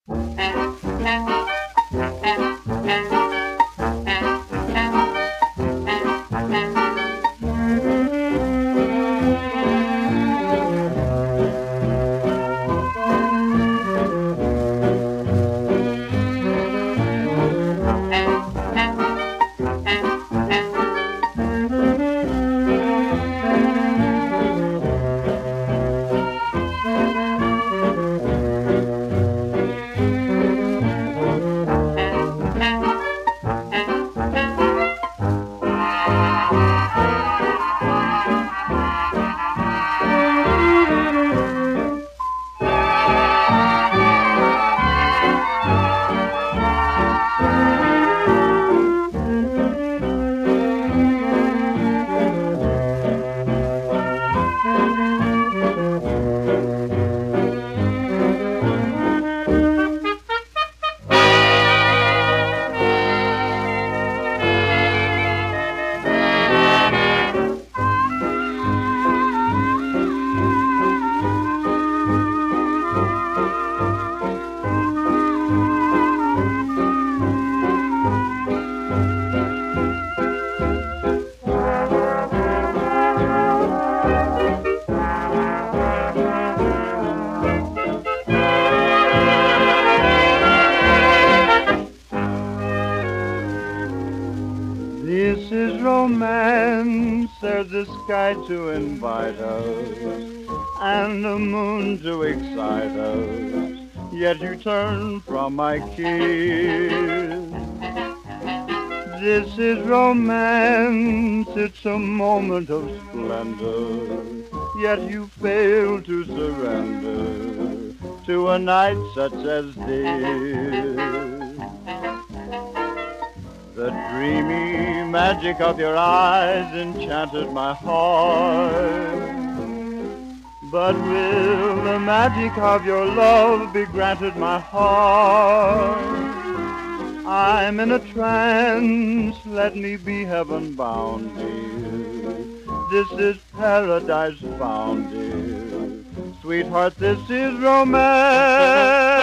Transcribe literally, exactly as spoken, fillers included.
To invite us and the moon to excite us, yet you turn from my kiss. This is romance, it's a moment of splendor, yet you fail to surrender to a night such as this. The dreamy magic of your eyes enchanted my heart. But will the magic of your love be granted my heart? I'm in a trance, let me be heaven bound, dear. This is paradise found, dear. Sweetheart, this is romance.